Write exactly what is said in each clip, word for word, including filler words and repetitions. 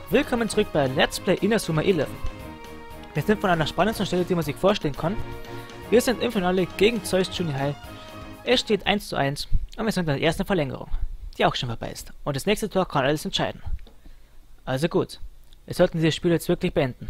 Willkommen zurück bei Let's Play Inazuma elf. Wir sind von einer spannendsten Stelle, die man sich vorstellen kann. Wir sind im Finale gegen Zeus Junior High. Es steht eins zu eins und wir sind in der ersten Verlängerung, die auch schon vorbei ist. Und das nächste Tor kann alles entscheiden. Also gut, wir sollten dieses Spiel jetzt wirklich beenden.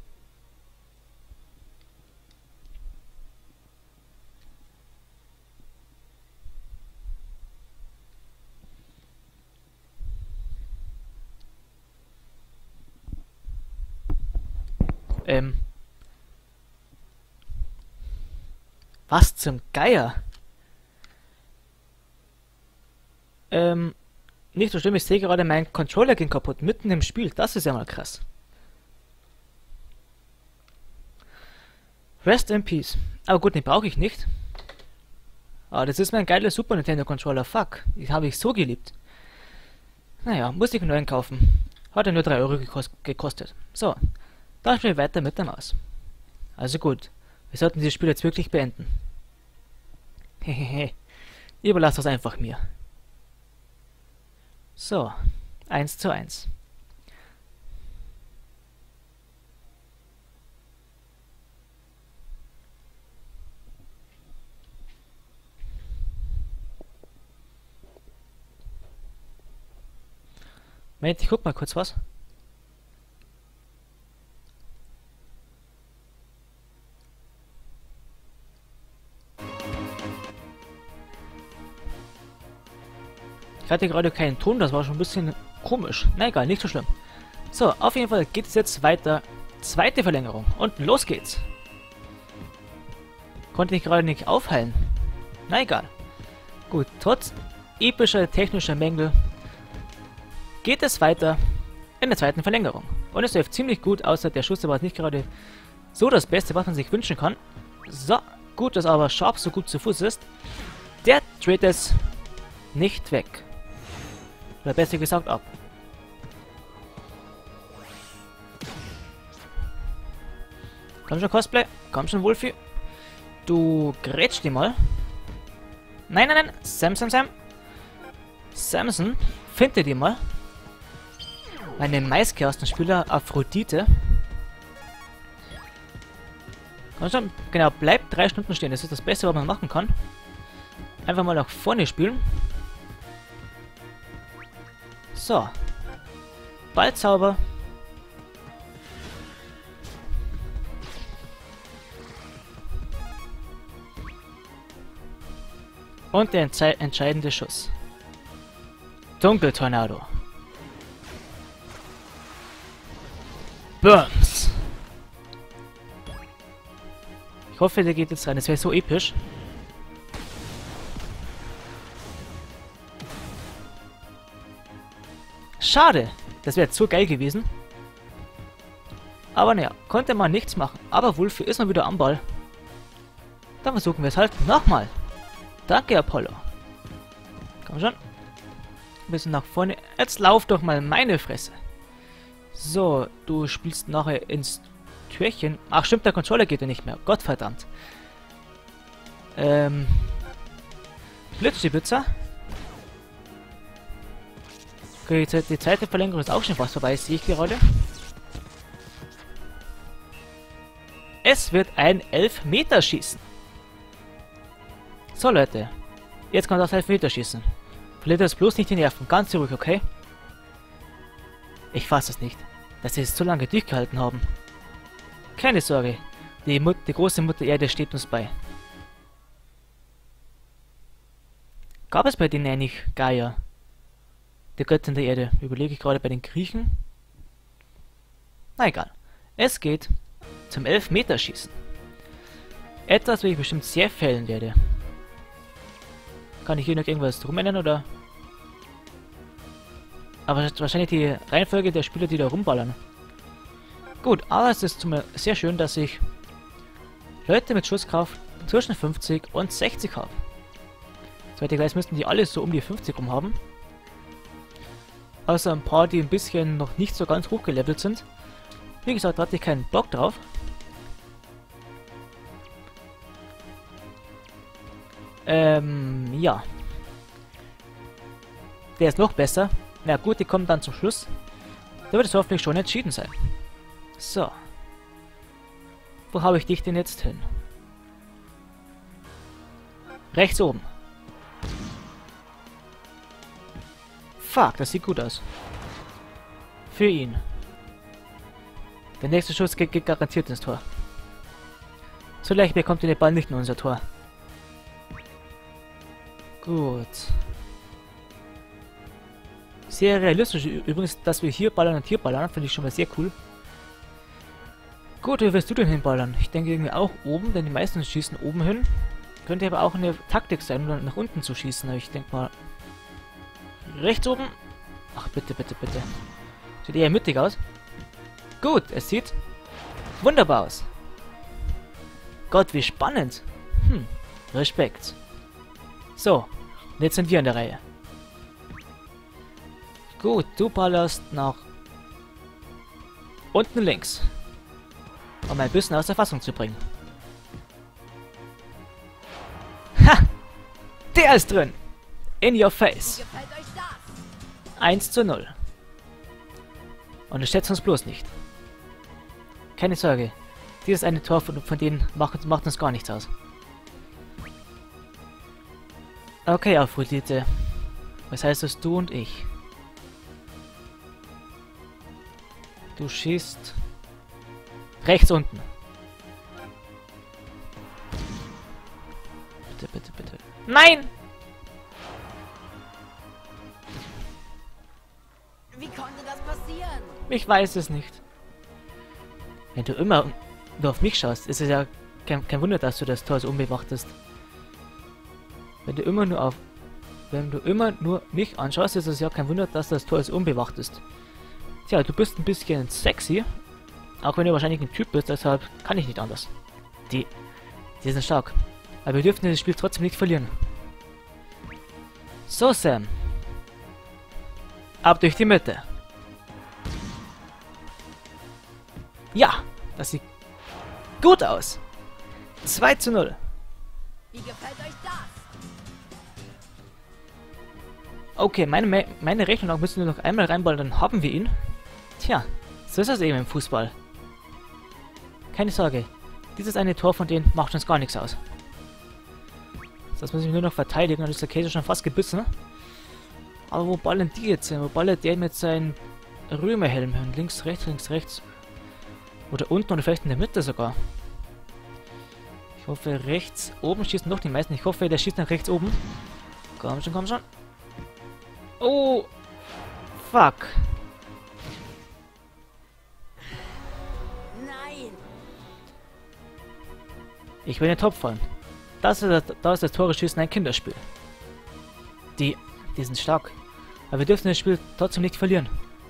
Ähm. Was zum Geier? Ähm. Nicht so schlimm, ich sehe gerade, mein Controller ging kaputt, mitten im Spiel. Das ist ja mal krass. Rest in Peace. Aber gut, den brauche ich nicht. Aber das ist mein geiler Super Nintendo Controller. Fuck, den habe ich so geliebt. Naja, muss ich einen neuen kaufen. Hat ja nur drei Euro gekos gekostet. So, dann spielen wir weiter mit der Maus. Also gut, wir sollten dieses Spiel jetzt wirklich beenden. Hehehe, überlasst das einfach mir. So, eins zu eins. Moment, ich guck mal kurz was. Ich hatte gerade keinen Ton, das war schon ein bisschen komisch. Na egal, nicht so schlimm. So, auf jeden Fall geht es jetzt weiter. Zweite Verlängerung. Und los geht's. Konnte ich gerade nicht aufheilen. Na egal. Gut, trotz epischer technischer Mängel geht es weiter in der zweiten Verlängerung. Und es läuft ziemlich gut, außer der Schuss war nicht gerade so das Beste, was man sich wünschen kann. So, gut, dass aber Sharp so gut zu Fuß ist. Der dreht es nicht weg. Oder besser gesagt ab. Komm schon, Cosplay. Komm schon, Wolfie. Du grätsch die mal. Nein, nein, nein. Sam, Sam, Sam. Samson, finde die mal. Meine Maiskastenspieler Aphrodite. Komm schon. Genau, bleibt drei Stunden stehen. Das ist das Beste, was man machen kann. Einfach mal nach vorne spielen. So. Ballzauber. Und der entscheidende Schuss. Dunkeltornado. Burns. Ich hoffe, der geht jetzt rein. Das wäre so episch. Schade, das wäre zu geil gewesen. Aber naja, konnte man nichts machen. Aber Wolfie ist mal wieder am Ball. Dann versuchen wir es halt nochmal. Danke, Apollo. Komm schon. Ein bisschen nach vorne. Jetzt lauf doch mal meine Fresse. So, du spielst nachher ins Türchen. Ach stimmt, der Controller geht ja nicht mehr. Gottverdammt. Ähm. Blitzstibitzer. Okay, die zweite Verlängerung ist auch schon fast vorbei, sehe ich gerade. Es wird ein Elfmeterschießen. So Leute, jetzt kommt das Elfmeterschießen. Verliert das bloß nicht die Nerven, ganz ruhig, okay? Ich fasse es nicht, dass sie es so lange durchgehalten haben. Keine Sorge, die, Mut die große Mutter Erde steht uns bei. Gab es bei denen eigentlich Gaia? Die Göttin der Erde. Überlege ich gerade bei den Griechen. Na egal. Es geht zum Elfmeterschießen. Etwas, was ich bestimmt sehr fällen werde. Kann ich hier noch irgendwas drum ändern, oder? Aber wahrscheinlich die Reihenfolge der Spieler, die da rumballern. Gut, aber es ist sehr schön, dass ich Leute mit Schusskraft zwischen fünfzig und sechzig habe. Soweit ich weiß, müssten die alle so um die fünfzig rum haben. Außer ein paar, die ein bisschen noch nicht so ganz hochgelevelt sind. Wie gesagt, hatte ich keinen Bock drauf. Ähm, ja. Der ist noch besser. Na gut, die kommen dann zum Schluss. Da wird es hoffentlich schon entschieden sein. So. Wo habe ich dich denn jetzt hin? Rechts oben. Fuck, das sieht gut aus. Für ihn. Der nächste Schuss geht, geht garantiert ins Tor. So leicht bekommt ihr den Ball nicht in unser Tor. Gut. Sehr realistisch übrigens, dass wir hier ballern und hier ballern, finde ich schon mal sehr cool. Gut, wo wirst du denn hinballern? Ich denke irgendwie auch oben, denn die meisten schießen oben hin. Könnte aber auch eine Taktik sein, um nach unten zu schießen, aber ich denke mal... Rechts oben? Ach, bitte, bitte, bitte. Sieht eher mittig aus. Gut, es sieht wunderbar aus. Gott, wie spannend. Hm, Respekt. So, und jetzt sind wir an der Reihe. Gut, du ballerst nach unten links. Um ein bisschen aus der Fassung zu bringen. Ha! Der ist drin! In your face. eins zu null. Und es schätzt uns bloß nicht. Keine Sorge. Dieses eine Tor von, von denen macht, macht uns gar nichts aus. Okay, Aphrodite. Was heißt das, du und ich? Du schießt rechts unten. Bitte, bitte, bitte. Nein! Wie konnte das passieren? Ich weiß es nicht. Wenn du immer nur auf mich schaust, ist es ja kein, kein Wunder, dass du das Tor so unbewachtest. Wenn du immer nur auf... Wenn du immer nur mich anschaust, ist es ja kein Wunder, dass das Tor so unbewacht ist. Tja, du bist ein bisschen sexy. Auch wenn du wahrscheinlich ein Typ bist, deshalb kann ich nicht anders. Die... Die sind stark. Aber wir dürfen das Spiel trotzdem nicht verlieren. So, Sam. Ab durch die Mitte. Ja, das sieht gut aus. zwei zu null. Wie gefällt euch das? Okay, meine, Me meine Rechnung müssen wir noch einmal reinballen, dann haben wir ihn. Tja, so ist das eben im Fußball. Keine Sorge, dieses eine Tor von denen macht uns gar nichts aus. Das muss ich nur noch verteidigen, dann ist der Käse schon fast gebissen. Aber wo ballen die jetzt hin? Wo ballert der mit seinem Römerhelm hin? Links, rechts, links, rechts. Oder unten oder vielleicht in der Mitte sogar. Ich hoffe, rechts oben schießen noch die meisten. Ich hoffe, der schießt nach rechts oben. Komm schon, komm schon. Oh! Fuck! Nein! Ich will den Topf fallen. Das ist das, das ist das Tore-Schießen ein Kinderspiel. Die, die sind stark. Aber wir dürfen das Spiel trotzdem nicht verlieren.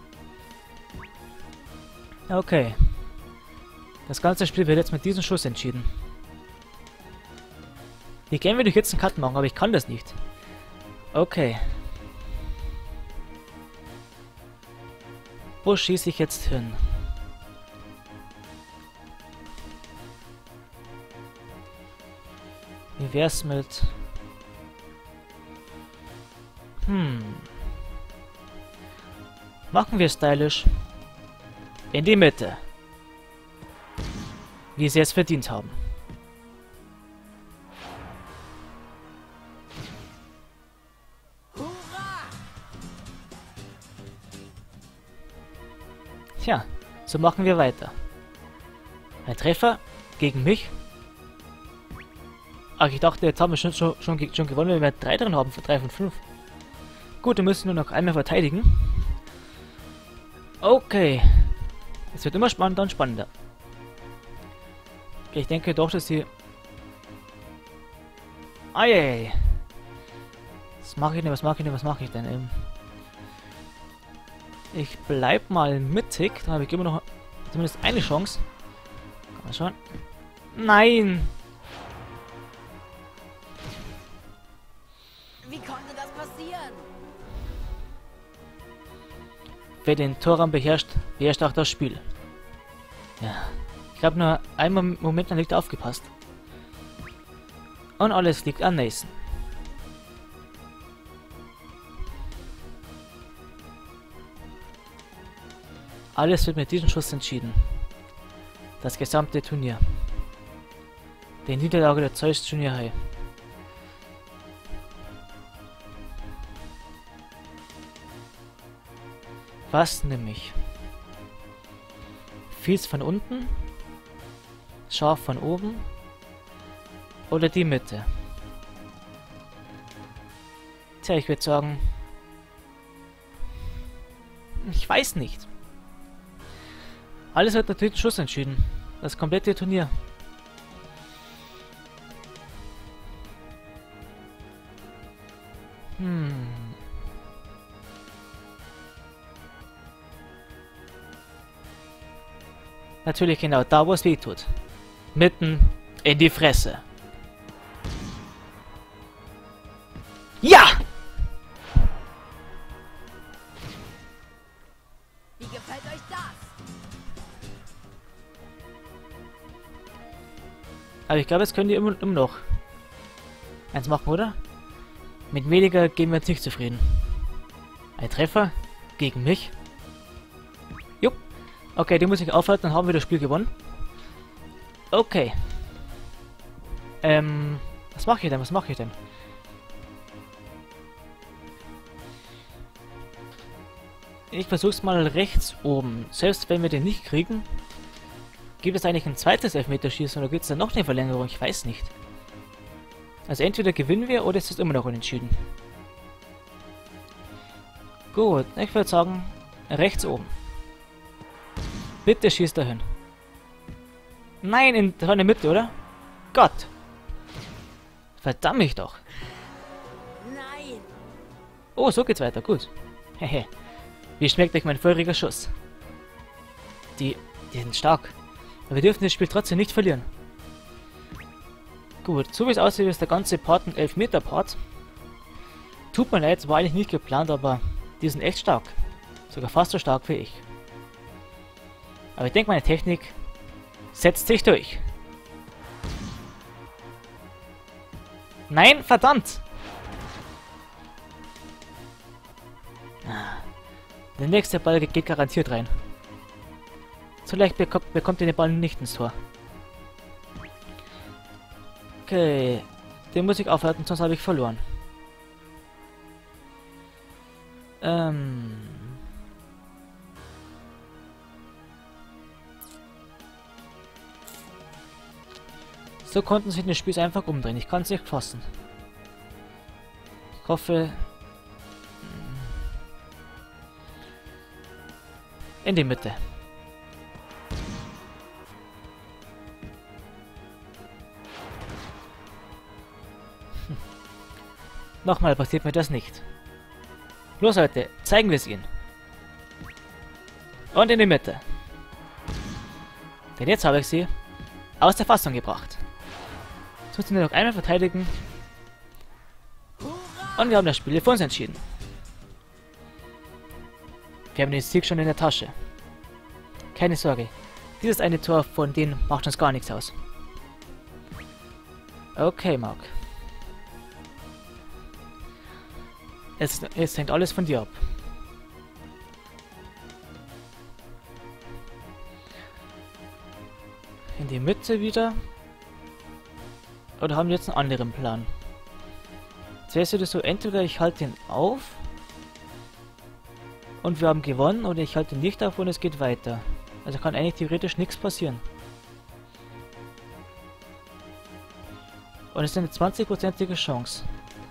Okay. Das ganze Spiel wird jetzt mit diesem Schuss entschieden. Wie gerne würde ich jetzt einen Cut machen, aber ich kann das nicht. Okay. Wo schieße ich jetzt hin? Wie wär's mit... Hm. Machen wir stylisch. In die Mitte. Wie sie es verdient haben. Hurra! Tja, so machen wir weiter. Ein Treffer gegen mich. Ach, ich dachte, jetzt haben wir schon, schon, schon, schon gewonnen, wenn wir drei drin haben, für drei von fünf. Gut, wir müssen nur noch einmal verteidigen. Okay. Es wird immer spannender und spannender. Okay, ich denke doch, dass sie... Eieiei. Was mache ich denn, was mache ich denn, was mache ich denn? Ähm ich bleib mal mittig, da habe ich immer noch zumindest eine Chance. Kann man schon. Nein! Wie konnte das passieren? Wer den Torraum beherrscht, beherrscht auch das Spiel. Ja. Ich habe nur einen Moment lang nicht aufgepasst. Und alles liegt an Nathan. Alles wird mit diesem Schuss entschieden. Das gesamte Turnier. Die Niederlage der Zeus Junior High. Was nämlich? Fies von unten? Scharf von oben? Oder die Mitte? Tja, ich würde sagen... Ich weiß nicht. Alles wird natürlich Schuss entschieden. Das komplette Turnier. Hm. Natürlich genau da, wo es weh tut. Mitten in die Fresse. Ja! Wie gefällt euch das? Aber ich glaube, jetzt können die immer, immer noch eins machen, oder? Mit weniger gehen wir jetzt nicht zufrieden. Ein Treffer gegen mich. Jupp. Okay, die muss ich aufhalten, dann haben wir das Spiel gewonnen. Okay. Ähm, was mache ich denn? Was mache ich denn? Ich versuch's mal rechts oben. Selbst wenn wir den nicht kriegen, gibt es eigentlich ein zweites Elfmeterschießen oder gibt es dann noch eine Verlängerung? Ich weiß nicht. Also entweder gewinnen wir oder ist es immer noch unentschieden. Gut, ich würde sagen, rechts oben. Bitte schießt dahin. Nein, in, das war in der Mitte, oder? Gott! Verdammt mich doch! Nein! Oh, so geht's weiter, gut. Hehe. Wie schmeckt euch mein feuriger Schuss? Die, die sind stark. Aber wir dürfen das Spiel trotzdem nicht verlieren. Gut, so wie es aussieht, ist der ganze Part ein Elfmeter-Part. Tut mir leid, war eigentlich nicht geplant, aber die sind echt stark. Sogar fast so stark wie ich. Aber ich denke, meine Technik setzt sich durch. Nein, verdammt! Der nächste Ball geht garantiert rein. So leicht bekommt, bekommt ihr den Ball nicht ins Tor. Okay, den muss ich aufhalten, sonst habe ich verloren. Ähm... So konnten sich das Spiel einfach umdrehen. Ich kann es nicht fassen. Ich hoffe... In die Mitte. Hm. Nochmal passiert mir das nicht. Los Leute, zeigen wir es ihnen. Und in die Mitte. Denn jetzt habe ich sie aus der Fassung gebracht. Jetzt müssen wir noch einmal verteidigen. Und wir haben das Spiel für uns entschieden. Wir haben den Sieg schon in der Tasche. Keine Sorge. Dieses eine Tor von denen macht uns gar nichts aus. Okay, Mark. Es, es hängt alles von dir ab. In die Mitte wieder. Oder haben wir jetzt einen anderen Plan? Zuerst wird es so, entweder ich halte ihn auf und wir haben gewonnen, oder ich halte ihn nicht auf und es geht weiter. Also kann eigentlich theoretisch nichts passieren. Und es ist eine zwanzigprozentige Chance.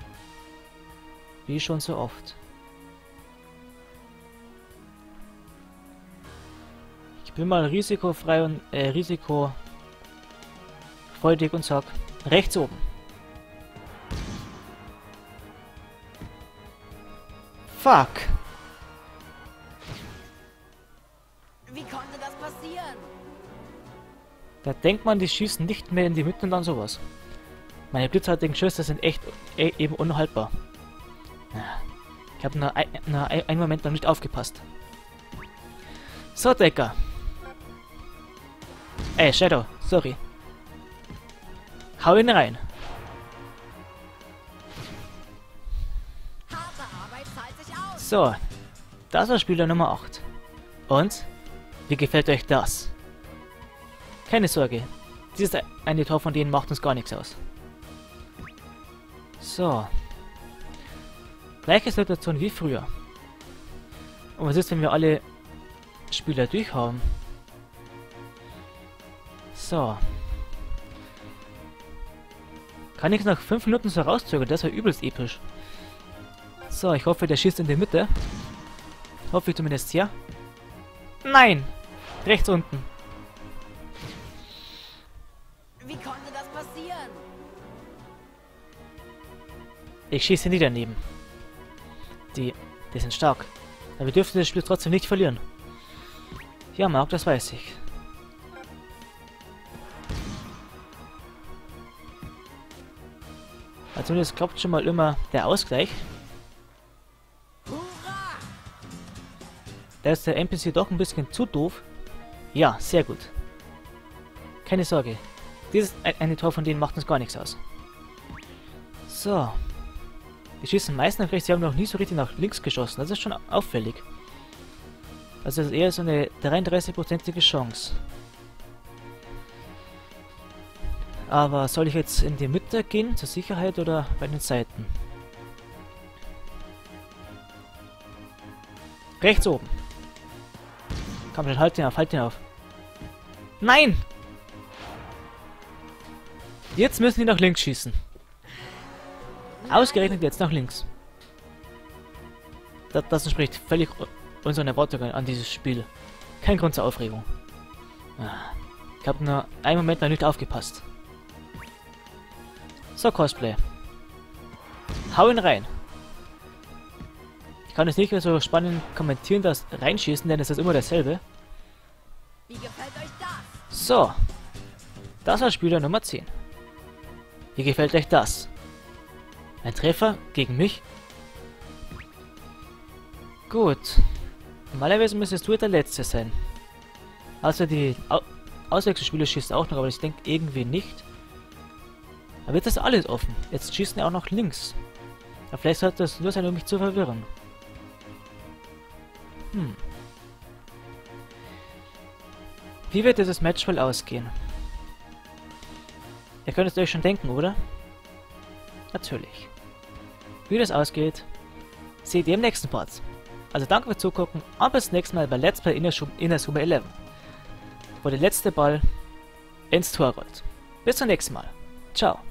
Wie schon so oft. Ich bin mal risikofrei und äh, risikofreudig und sag rechts oben. Fuck! Wie konnte das passieren? Da denkt man, die schießen nicht mehr in die Mitte und dann sowas. Meine blitzartigen Schüsse sind echt e eben unhaltbar. Ich habe nur ein, nur einen Moment noch nicht aufgepasst. So, Decker. Ey, Shadow, sorry. Hau ihn rein. Harte Arbeit zahlt sich aus. So, das war Spieler Nummer acht. Und Wie gefällt euch das? Keine Sorge. Dieses eine Tor von denen macht uns gar nichts aus. So. Gleiche Situation wie früher. Und was ist, wenn wir alle Spieler durch haben? So. Kann ich nach fünf Minuten so rauszögern? Das wäre übelst episch. So, ich hoffe, der schießt in die Mitte. Hoffe ich zumindest, ja. Nein! Rechts unten. Wie konnte das passieren? Ich schieße nie daneben. Die, die sind stark. Aber wir dürfen das Spiel trotzdem nicht verlieren. Ja, Marc, das weiß ich. Also jetzt klappt schon mal immer der Ausgleich. Hurra! Da ist der N P C doch ein bisschen zu doof. Ja, sehr gut. Keine Sorge. Dieses eine Tor von denen macht uns gar nichts aus. So. Die schießen meistens nach rechts, sie haben noch nie so richtig nach links geschossen. Das ist schon auffällig. Also das ist eher so eine dreiunddreißig-prozentige Chance. Aber soll ich jetzt in die Mitte gehen, zur Sicherheit, oder bei den Seiten? Rechts oben. Komm schon, halt den auf, halt den auf. Nein! Jetzt müssen die nach links schießen. Ausgerechnet jetzt nach links. Das, das entspricht völlig unseren Erwartungen an dieses Spiel. Kein Grund zur Aufregung. Ich habe nur einen Moment noch nicht aufgepasst. So, Cosplay. Hau ihn rein. Ich kann es nicht mehr so spannend kommentieren, das Reinschießen, denn es ist immer dasselbe. Wie gefällt euch das? So. Das war Spieler Nummer zehn. Wie gefällt euch das? Ein Treffer gegen mich? Gut. Normalerweise müsstest du der Letzte sein. Also die Au Auswechselspieler schießt auch noch, aber ich denke irgendwie nicht. Aber jetzt ist alles offen. Jetzt schießen er auch noch links. Aber vielleicht sollte das nur sein, um mich zu verwirren. Hm. Wie wird dieses Match wohl ausgehen? Ihr könnt es euch schon denken, oder? Natürlich. Wie das ausgeht, seht ihr im nächsten Part. Also danke fürs Zugucken und bis zum nächsten Mal bei Let's Play Inazuma elf, wo der letzte Ball ins Tor rollt. Bis zum nächsten Mal. Ciao.